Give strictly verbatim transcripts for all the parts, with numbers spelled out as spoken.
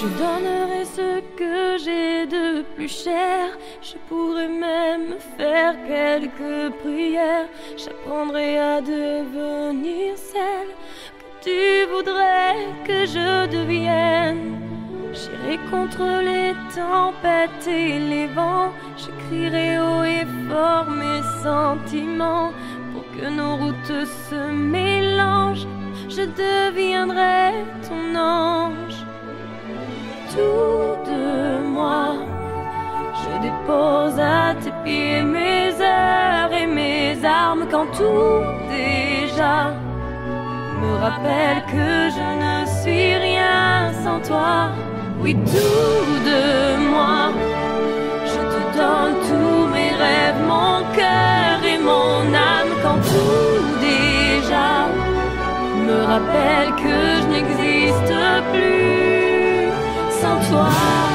Je donnerai ce que j'ai de plus cher. Je pourrais même faire quelques prières. J'apprendrai à devenir celle que tu voudrais que je devienne. J'irai contre les tempêtes et les vents. Je crierai haut et fort mes sentiments. Pour que nos routes se mélangent, je deviendrai ton ange. Tout de moi, je dépose à tes pieds mes heures et mes armes. Quand tout déjà me rappelle que je ne suis rien sans toi. Oui, tout de moi, je te donne tous mes rêves, mon cœur et mon âme. Quand tout déjà me rappelle que je n'existe plus sans toi.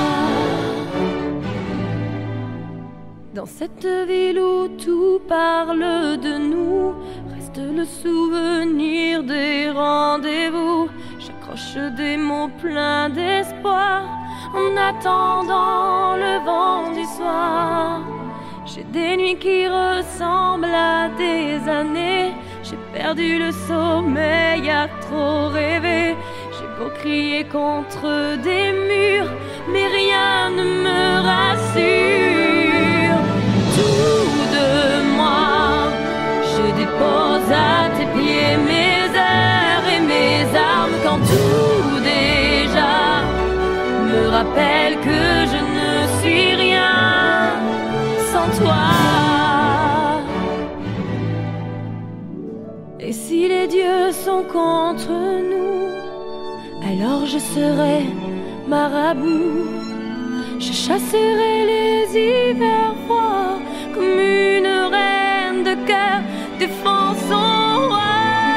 Dans cette ville où tout parle de nous, reste le souvenir des rendez-vous. J'accroche des mots pleins d'espoir en attendant le vent du soir. J'ai des nuits qui ressemblent à des années. J'ai perdu le sommeil à trop rêver. J'ai beau crier contre des murs, mais rien ne me rassure. Tout de moi, je dépose à tes pieds mes heures et mes armes. Quand tout déjà me rappelle que je ne suis rien sans toi. Et si les dieux sont contre nous, alors je serai marabout. Je chasserai les hivers froids comme une reine de cœur défend son roi.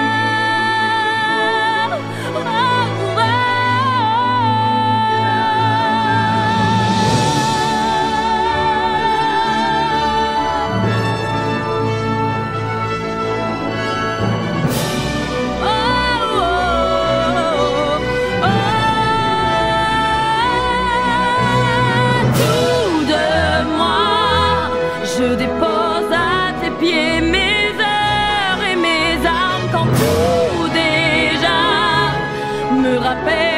Je dépose à tes pieds mes heures et mes armes. Quand tout déjà me rappelle